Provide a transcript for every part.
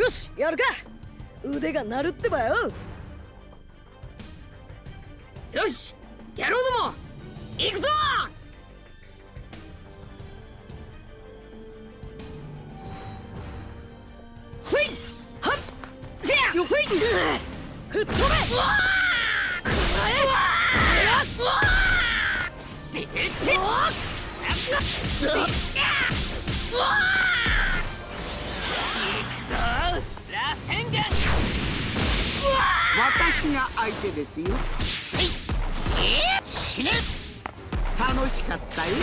し、やるか。腕が鳴るってばよ。 よし、野郎ども行くぞ。ほいはっせやよほい吹っ飛べ。くらえ。 うわーででうわ行くぞ螺旋岩。 私が相手ですよ。 せい死ね。 楽しかったよ。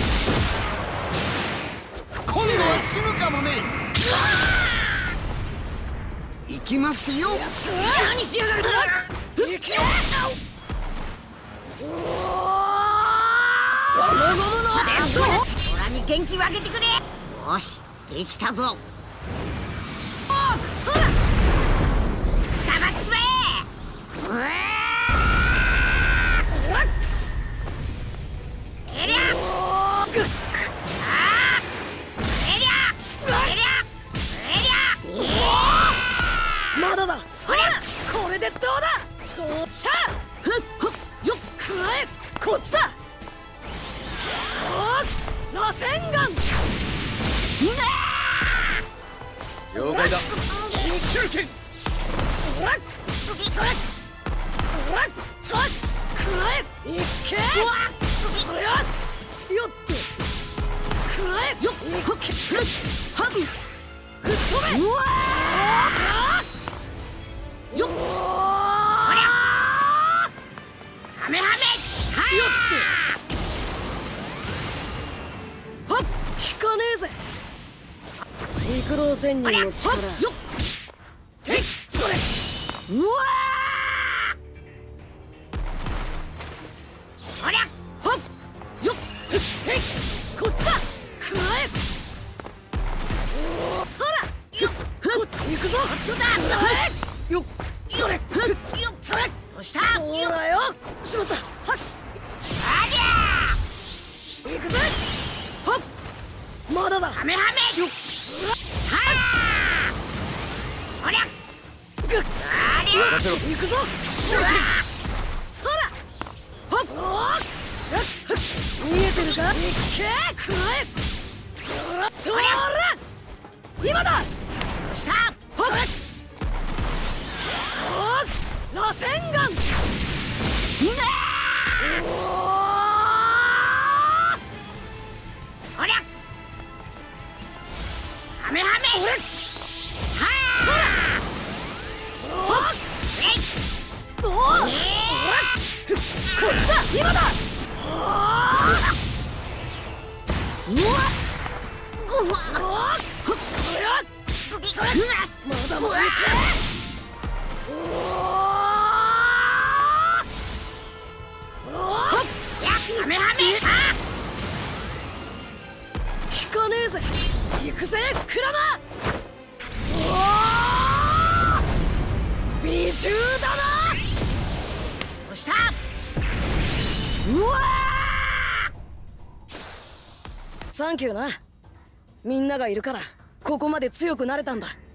今度は死ぬかもね。行きますよ。 何しやがるんだ。 行け。 ゴムゴムのオラに元気をあげてくれ。よし、できたぞ。 そうだ。 黙っちまえ。えりゃまだだ。そりゃこれでどうだ。そうしゃよっくらえ。こっちだ。螺旋岩。 了解だ。 手裏剣。そらそれほらそらくらえ。いっけ。それはよっとくらえ。よっいっけ。はっ吹っ飛べ。うわよっおりゃハメハメはよっとはっ効かねえぜ。陸道仙人の力。よってそれ。 うわおりゃはっよってこっちだ。くらえ。そらよっこっち行くぞ。 とだよっそれよっそれ。 どうした。 そうだよ。しまった。はっありゃ行くぜ。はっまだだ。 ハメハメよっはあおりゃぐっありゃ任せろ。 行くぞ。そらはっよっ見えてるか。いっけくらえ。そら今だ。 どうした。 はっ螺旋岩。 おりゃハメハメ俺はあえいおおこっちだ。今だ。 うわぐわそれまだまだいけ。 やハメハメ効かねえぜ。行くぜクラマ。美獣だな。 どうした。うわサンキューな。みんながいるからここまで強くなれたんだ。